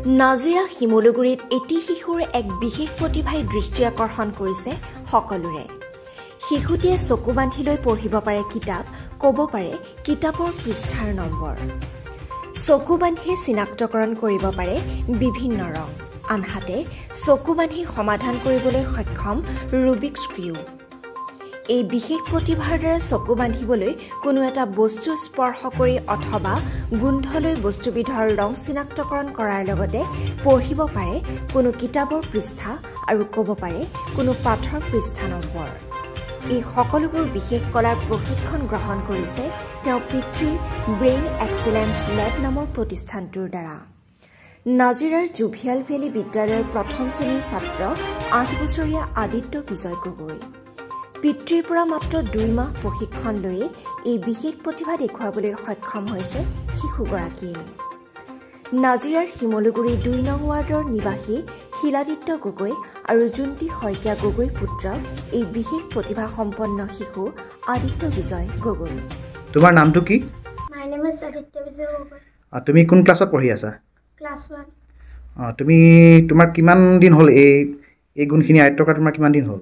নাজিৰা শিমলুগুৰিত এটি শিশুৰ এক বিশেষ প্ৰতিভাই দৃষ্টি আকৰ্ষণ কৰিছে সকলোৰে। শিশুটিয়ে চকু বান্ধি লৈ পঢ়িব পাৰে কিতাপ, ক'ব পাৰে কিতাপৰ পৃষ্ঠাৰ নম্বৰ। চকু বান্ধিয়ে চিনাক্তকৰণ কৰিব পাৰে বিভিন্ন ৰং, আনহাতে চকু বান্ধি সমাধান কৰিবলৈ সক্ষম ৰুবিক্স কিউব। এই বিশেষ প্ৰতিভাৰ দ্বাৰা চকু বান্ধিবলৈ কোনো এটা বস্তু স্পৰ্শ কৰি অথবা গোন্ধলৈ বস্তুবিধৰ ৰং চিনাক্তকৰণ কৰাৰ লগতে পঢ়িব পাৰে কোনো কিতাপৰ পৃষ্ঠা আৰু ক'ব পাৰে কোনো পাঠৰ পৃষ্ঠা নম্বৰ। এই সকলোবোৰ বিশেষ কলাৰ প্ৰশিক্ষণ গ্ৰহণ কৰিছে তেওঁ পিতৃৰ ব্ৰেইন এক্সিলেন্স লেব নামৰ প্ৰতিষ্ঠানটোৰ দ্বাৰা। নাজিৰাৰ জুভিয়াল ভেলী বিদ্যালয়ৰ প্ৰথম শ্ৰেণীৰ ছাত্ৰ 8 বছৰীয়া আদিত্য বিজয় গগৈ। পিতৃৰ পৰা মাত্ৰ 2 মাহ প্ৰশিক্ষণ লৈয়ে এই বিশেষ প্ৰতিভা দেখুৱাবলৈ সক্ষম হৈছে শিশুগৰাকীয়ে। নাজিৰাৰ শিমলুগুৰি 2 নং ৱাৰ্ডৰ নিবাসী শিলাদিত্য গগৈ আৰু জুন্তি শইকীয়া গগৈ পুত্ৰ এই বিশেষ প্ৰতিভা সম্পন্ন শিশু আদিত্য বিজয় গগৈ। তোমাৰ নামটো কি? My name is Aditya Vijay Gogoi. তুমি কোন ক্লাছত পঢ়ি আছা? Class 1. তুমি তোমাৰ কিমান দিন হ'ল এই গুণখিনি আয়ত্ত কৰা তোমাৰ কিমান দিন হ'ল?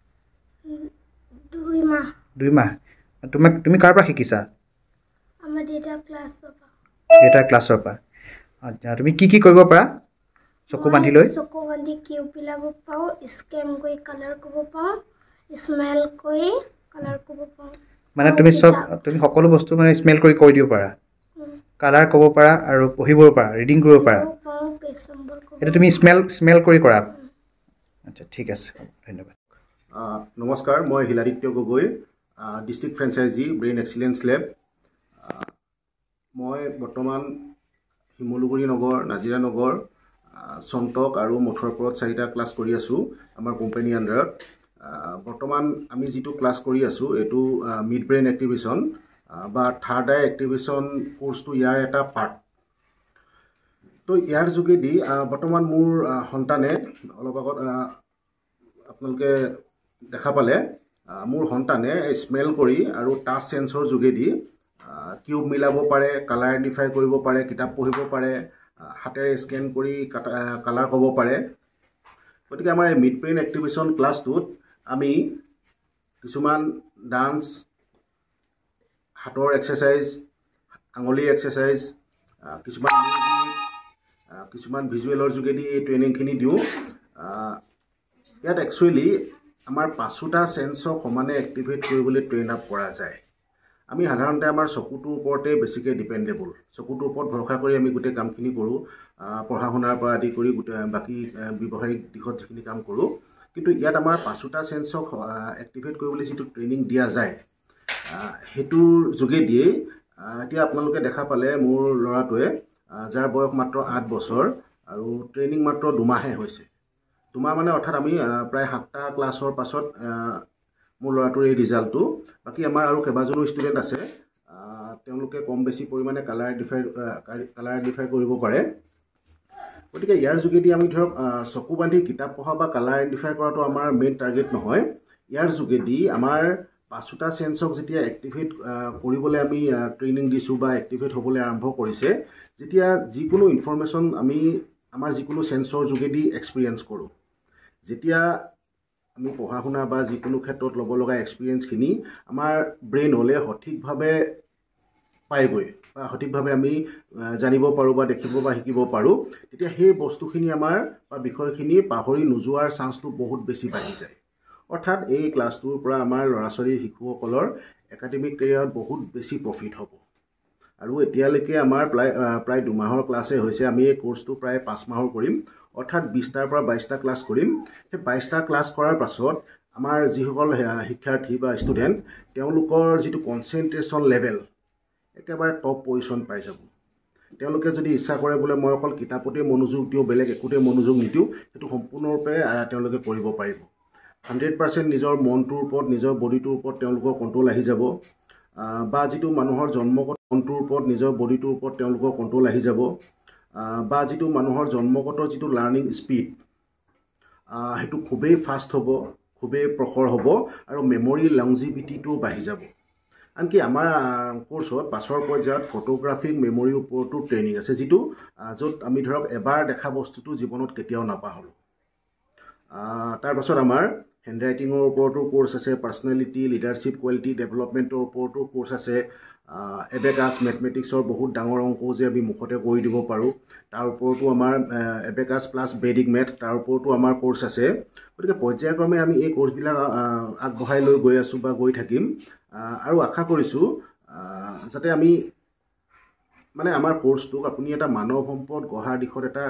2 মাহ। 2 মাহ। তুমি কাৰ পৰা শিকিছা? আমাৰ দেউতাৰ ক্লাছৰ পৰা। দেউতাৰ ক্লাছৰ পৰা। আচ্ছা, তুমি কি কৰিব পাৰা চকু বান্ধি লৈ? চকু বান্ধি কিউব পেলাব পাওঁ, স্কেন কৰি কালাৰ কৰিব পাওঁ, স্মেল কৰি কালাৰ কৰিব পাওঁ। মানে তুমি সকলো বস্তু মানে স্মেল কৰি কৈ দিব পাৰা, কালাৰ ক'ব পাৰা আৰু পঢ়িব পাৰা, ৰিডিং কৰিব পাৰা। এইটো তুমি স্মেল কৰি কৰা। আচ্ছা, ঠিক আছে, ধন্যবাদ। নমস্কাৰ, মই Shiladitya Gogoi, district franchise brain excellence lab. মই বৰ্তমান শিমলুগুৰি নগৰ, নাজিৰা নগৰ, চন্তক আৰু মথুৰাপুৰত 4টা ক্লাছ কৰি আছোঁ আমাৰ কোম্পানীৰ আণ্ডাৰত। বৰ্তমান আমি যিটো ক্লাছ কৰি আছোঁ এইটো মিড ব্ৰেইন এক্টিভেশ্যন বা থাৰ্ড আই এক্টিভেশ্যন কোৰ্চটো ইয়াৰ এটা পাৰ্ট। তো ইয়াৰ যোগেদি বৰ্তমান মোৰ সন্তানে অলপ আগত আপোনালোকে দেখা পালে, মোৰ সন্তানে স্মেল কৰি আৰু টাচ চেন্সৰ যোগেদি কিউব মিলাব পাৰে, কালাৰ আইডেণ্টিফাই কৰিব পাৰে, কিতাপ পঢ়িব পাৰে, হাতেৰে স্কেন কৰি কালাৰ ক'ব পাৰে। গতিকে আমাৰ এই মিড ব্ৰেইন এক্টিভেশ্যন ক্লাছটোত আমি কিছুমান ডান্স, হাতৰ এক্সাৰচাইজ, আঙুলিৰ এক্সাৰচাইজ, কিছুমান ভিজুৱেলৰ যোগেদি এই ট্ৰেইনিংখিনি দিওঁ। ইয়াত একচুৱেলি আমাৰ 5টা চেন্সক সমানে এক্টিভেট কৰিবলৈ ট্ৰেইন আপ কৰা যায়। আমি সাধাৰণতে আমাৰ চকুটোৰ ওপৰতে বেছিকৈ ডিপেণ্ডেবল, চকুটোৰ ওপৰত ভৰসা কৰি আমি গোটেই কামখিনি কৰোঁ, পঢ়া শুনাৰ পৰা আদি কৰি গোটেই বাকী ব্যৱহাৰিক দিশত যিখিনি কাম কৰোঁ। কিন্তু ইয়াত আমাৰ 5টা চেন্সক এক্টিভেট কৰিবলৈ যিটো ট্ৰেইনিং দিয়া যায়, সেইটোৰ যোগেদিয়েই এতিয়া আপোনালোকে দেখা পালে মোৰ ল'ৰাটোৱে, যাৰ বয়স মাত্ৰ 8 বছৰ আৰু ট্ৰেইনিং মাত্ৰ 2 মাহে হৈছে। 2 মাহ মানে অৰ্থাৎ আমি প্ৰায় 7টা ক্লাছৰ পাছত মোৰ ল'ৰাটোৰ এই ৰিজাল্টটো। বাকী আমাৰ আৰু কেইবাজনো ষ্টুডেণ্ট আছে, তেওঁলোকে কম বেছি পৰিমাণে কালাৰ আইডেণ্টিফাই কৰিব পাৰে। গতিকে ইয়াৰ যোগেদি আমি ধৰক চকু বান্ধি কিতাপ পঢ়া বা কালাৰ আইডেণ্টিফাই কৰাটো আমাৰ মেইন টাৰ্গেট নহয়। ইয়াৰ যোগেদি আমাৰ 5টা চেন্সক যেতিয়া এক্টিভেট কৰিবলৈ আমি ট্ৰেইনিং দিছোঁ বা এক্টিভেট হ'বলৈ আৰম্ভ কৰিছে, যেতিয়া যিকোনো ইনফৰমেশ্যন আমি আমাৰ যিকোনো চেন্সৰ যোগেদি এক্সপিৰিয়েঞ্চ কৰোঁ, যেতিয়া আমি পঢ়া শুনা বা যিকোনো ক্ষেত্ৰত ল'ব লগা এক্সপিৰিয়েঞ্চখিনি আমাৰ ব্ৰেইনলৈ সঠিকভাৱে পাইগৈ বা সঠিকভাৱে আমি জানিব পাৰোঁ বা দেখিব বা শিকিব পাৰোঁ, তেতিয়া সেই বস্তুখিনি আমাৰ বা বিষয়খিনি পাহৰি নোযোৱাৰ চান্সটো বহুত বেছি বাঢ়ি যায়। অৰ্থাৎ এই ক্লাছটোৰ পৰা আমাৰ ল'ৰা ছোৱালী শিশুসকলৰ একাডেমিক কেৰিয়াৰত বহুত বেছি প্ৰফিট হ'ব। আৰু এতিয়ালৈকে আমাৰ প্ৰায় 2 মাহৰ ক্লাছেই হৈছে। আমি এই কোৰ্চটো প্ৰায় 5 মাহৰ কৰিম, অৰ্থাৎ 20টাৰ পৰা 22টা ক্লাছ কৰিম। সেই 22টা ক্লাছ কৰাৰ পাছত আমাৰ যিসকল শিক্ষাৰ্থী বা ষ্টুডেণ্ট, তেওঁলোকৰ যিটো কনচেনট্ৰেশ্যন লেভেল একেবাৰে টপ পজিশ্যন পাই যাব। তেওঁলোকে যদি ইচ্ছা কৰে বোলে মই অকল কিতাপতে মনোযোগ দিওঁ, বেলেগ একোতে মনোযোগ নিদিওঁ, সেইটো সম্পূৰ্ণৰূপে তেওঁলোকে কৰিব পাৰিব। 100% নিজৰ মনটোৰ ওপৰত, নিজৰ বডিটোৰ ওপৰত তেওঁলোকৰ কণ্ট্ৰল আহি যাব, বা যিটো মানুহৰ জন্মগত মনটোৰ ওপৰত, নিজৰ বডিটোৰ ওপৰত তেওঁলোকৰ কণ্ট্ৰল আহি যাব, বা যিটো মানুহৰ জন্মগত যিটো লাৰ্ণিং স্পীড, সেইটো খুবেই ফাষ্ট হ'ব, খুবেই প্ৰখৰ হ'ব আৰু মেমৰি লংজিভিটিটো বাঢ়ি যাব। আনকি আমাৰ কোৰ্ছত 5ৰ পৰ্যায়ত ফটোগ্ৰাফিক মেমৰিৰ ওপৰতো ট্ৰেইনিং আছে, যিটো য'ত আমি ধৰক এবাৰ দেখা বস্তুটো জীৱনত কেতিয়াও নাপাহৰোঁ। তাৰপাছত আমাৰ হেণ্ডৰাইটিঙৰ ওপৰতো কোৰ্চ আছে, পাৰ্চনেলিটি লিডাৰশ্বিপ কোৱালিটি ডেভেলপমেণ্টৰ ওপৰতো কোৰ্চ আছে, এবেকাছ মেথমেটিক্সৰ বহুত ডাঙৰ অংক যে আমি মুখতে কৰি দিব পাৰোঁ তাৰ ওপৰতো আমাৰ এবেকাছ প্লাছ বেদিক মেথ তাৰ ওপৰতো আমাৰ কোৰ্চ আছে। গতিকে পৰ্যায়ক্ৰমে আমি এই কোৰ্চবিলাক আগবঢ়াই লৈ গৈ আছোঁ বা গৈ থাকিম আৰু আশা কৰিছোঁ যাতে আমি মানে আমাৰ কোৰ্চটোক আপুনি এটা মানৱ সম্পদ গঢ়াৰ দিশত এটা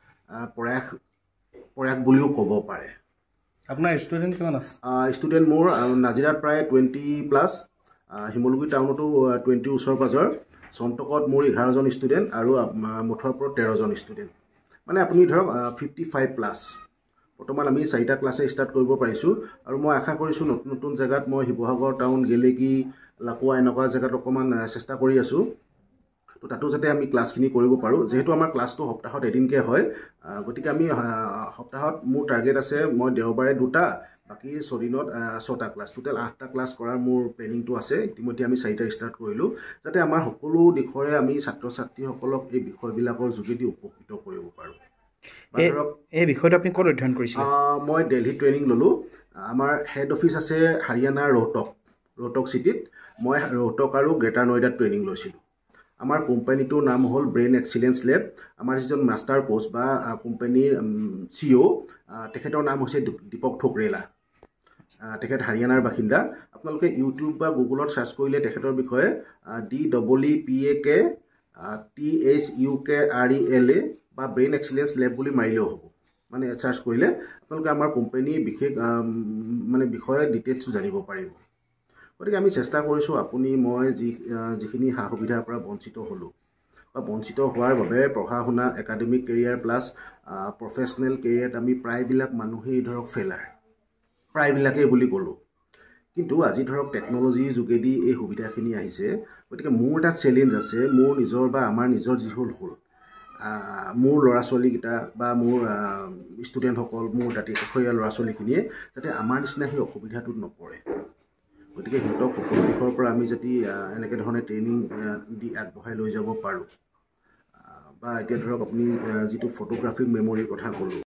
প্ৰয়াস বুলিও ক'ব পাৰে। আপোনাৰ ষ্টুডেণ্ট কিমান আছে? ষ্টুডেণ্ট মোৰ নাজিৰাত প্ৰায় 20+, শিমলুগুৰি টাউনতো 20 ওচৰ পাজৰ, চন্তকত মোৰ 11জন ষ্টুডেণ্ট আৰু মথুৰাপুৰত 13জন ষ্টুডেণ্ট, মানে আপুনি ধৰক 55+। বৰ্তমান আমি 4টা ক্লাছে ষ্টাৰ্ট কৰিব পাৰিছোঁ আৰু মই আশা কৰিছোঁ নতুন নতুন জেগাত মই শিৱসাগৰ টাউন, গেলেকী, লাকুৱা এনেকুৱা জেগাত অকণমান চেষ্টা কৰি আছোঁ, তো তাতো যাতে আমি ক্লাছখিনি কৰিব পাৰোঁ। যিহেতু আমাৰ ক্লাছটো সপ্তাহত এদিনকৈ হয়, গতিকে আমি সপ্তাহত মোৰ টাৰ্গেট আছে মই দেওবাৰে 2টা, বাকী 6 দিনত 6টা ক্লাছ, টোটেল 8টা ক্লাছ কৰাৰ মোৰ প্লেনিংটো আছে। ইতিমধ্যে আমি 4টা ষ্টাৰ্ট কৰিলোঁ, যাতে আমাৰ সকলো দিশৰে আমি ছাত্ৰ ছাত্ৰীসকলক এই বিষয়বিলাকৰ যোগেদি উপকৃত কৰিব পাৰোঁ। এই বিষয়টো আপুনি ক'ত অধ্যয়ন কৰিছিল? মই দিল্লীত ট্ৰেইনিং ল'লোঁ। আমাৰ হেড অফিচ আছে হাৰিয়ানাৰ ৰোহটক চিটিত, মই ৰোহটক আৰু গ্ৰেটাৰ নয়ডাত ট্ৰেইনিং লৈছিলোঁ। আমাৰ কোম্পানীটোৰ নাম হ'ল ব্ৰেইন এক্সিলেঞ্চ লেব। আমাৰ যিজন মাষ্টাৰ কোচ বা কোম্পানীৰ CEO তেখেতৰ নাম হৈছে দীপক ঠোকৰেলা, তেখেত হাৰিয়ানাৰ বাসিন্দা। আপোনালোকে ইউটিউব বা গুগলত চাৰ্চ কৰিলে তেখেতৰ বিষয়ে DEEPAKTHUKRELA বা ব্ৰেইন এক্সিলেঞ্চ লেব বুলি মাৰিলেও হ'ব, মানে চাৰ্চ কৰিলে আপোনালোকে আমাৰ কোম্পানীৰ বিশেষ মানে বিষয়ে ডিটেইলছটো জানিব পাৰিব। গতিকে আমি চেষ্টা কৰিছোঁ আপুনি মই যিখিনি সা সুবিধাৰ পৰা বঞ্চিত হ'লোঁ বা বঞ্চিত হোৱাৰ বাবে পঢ়া শুনা একাডেমিক কেৰিয়াৰ প্লাছ প্ৰফেচনেল কেৰিয়াৰত আমি প্ৰায়বিলাক মানুহেই ধৰক ফেইলাৰ, প্ৰায়বিলাকেই বুলি ক'লোঁ। কিন্তু আজি ধৰক টেকন'লজিৰ যোগেদি এই সুবিধাখিনি আহিছে, গতিকে মোৰ এটা চেলেঞ্জ আছে, মোৰ নিজৰ বা আমাৰ নিজৰ যি হ'ল মোৰ ল'ৰা ছোৱালীকেইটা বা মোৰ ষ্টুডেণ্টসকল, মোৰ দাঁতিকাষৰীয়া ল'ৰা ছোৱালীখিনিয়ে যাতে আমাৰ নিচিনা সেই অসুবিধাটোত নপৰে। গতিকে সিহঁতক সকলো দিশৰ পৰা আমি যদি এনেকৈ ধৰণে ট্ৰেইনিং দি আগবঢ়াই লৈ যাব পাৰোঁ, বা এতিয়া ধৰক আপুনি যিটো ফটোগ্ৰাফিক মেমৰিৰ কথা ক'লোঁ,